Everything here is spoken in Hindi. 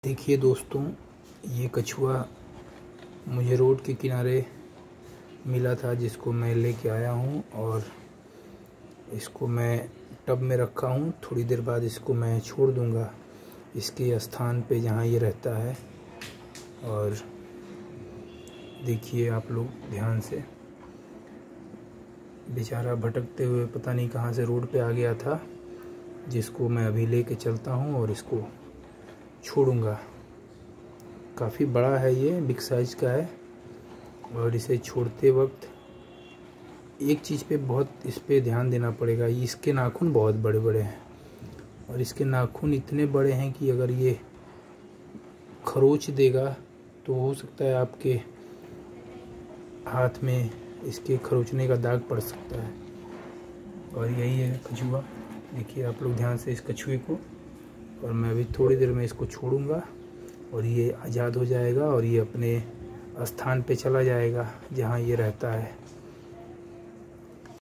देखिए दोस्तों, ये कछुआ मुझे रोड के किनारे मिला था, जिसको मैं लेके आया हूँ और इसको मैं टब में रखा हूँ। थोड़ी देर बाद इसको मैं छोड़ दूँगा इसके स्थान पे जहाँ ये रहता है। और देखिए आप लोग ध्यान से, बेचारा भटकते हुए पता नहीं कहाँ से रोड पे आ गया था, जिसको मैं अभी लेके चलता हूँ और इसको छोड़ूंगा। काफ़ी बड़ा है, ये बिग साइज का है। और इसे छोड़ते वक्त एक चीज़ पे इस पे ध्यान देना पड़ेगा। इसके नाखून बहुत बड़े बड़े हैं और इसके नाखून इतने बड़े हैं कि अगर ये खरोच देगा तो हो सकता है आपके हाथ में इसके खरोचने का दाग पड़ सकता है। और यही है कछुआ। देखिए आप लोग ध्यान से इस कछुए को। और मैं अभी थोड़ी देर में इसको छोड़ूंगा और ये आज़ाद हो जाएगा और ये अपने स्थान पे चला जाएगा जहाँ ये रहता है।